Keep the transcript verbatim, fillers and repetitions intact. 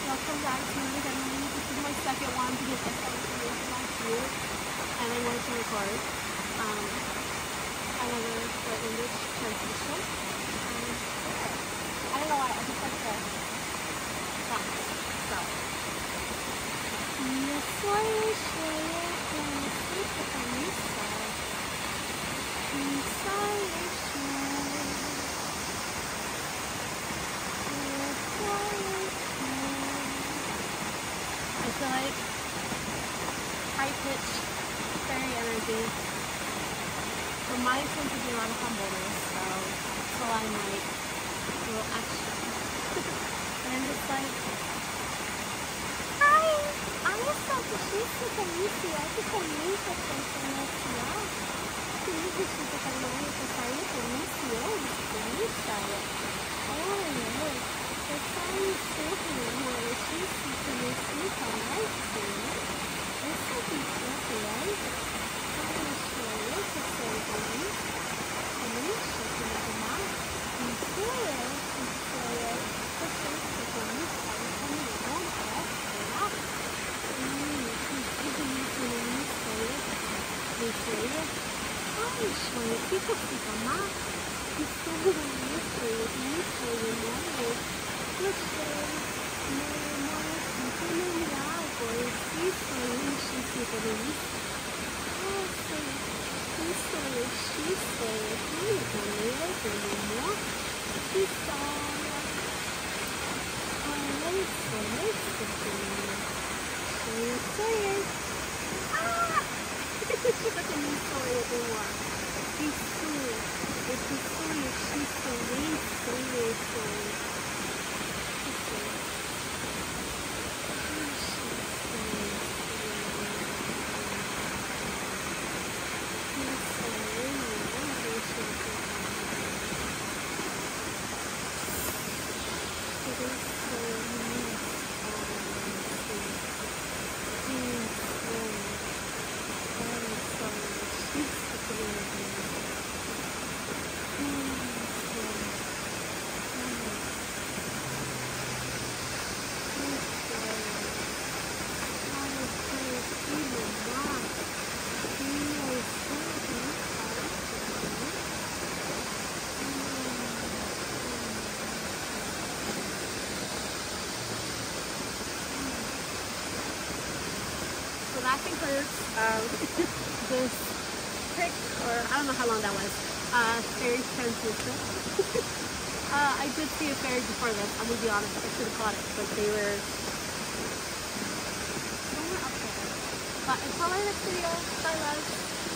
I'll come back to it again. This is my second one because I saw information last year and I wanted to record um, another like English translation. Um, I don't know why, I just like the sound. So. Я свое человека не слышу, не стал. Не свое I feel like high pitch, very energy. But mine tends to be a lot of humbleness, so so I'm like a little extra. And I'm just like, hi, I'm just about to shoot some community. I think I'm new to something else now. Community to the community to find a community. Oh, it's community. Oh, no. The sun is certainly more she's community for life. This will be so right. I'm going to show you the ceremony. And then you show you the mouth. And soil is soil. The shape of the new color coming along for us. Mmm, she's giving you the new soil. The soil. Oh, show you. People see the mouth. It's so good on new soil. New soil, more. Look, soil. More, more. Something in the água. Isso aí, chique, delícia. Nossa, isso aí, chique, aqui, galera, como isso, olha isso, olha isso, isso aí. Ah! Isso aqui isso aí, boa. Isso, esse sonho, chique, isso, isso. That concludes um, this quick, or I don't know how long that was, uh, fairy transmission. uh, I did see a fairy before this, I'm going to be honest, I should have caught it, but they were somewhere up there. But until my next video, bye love.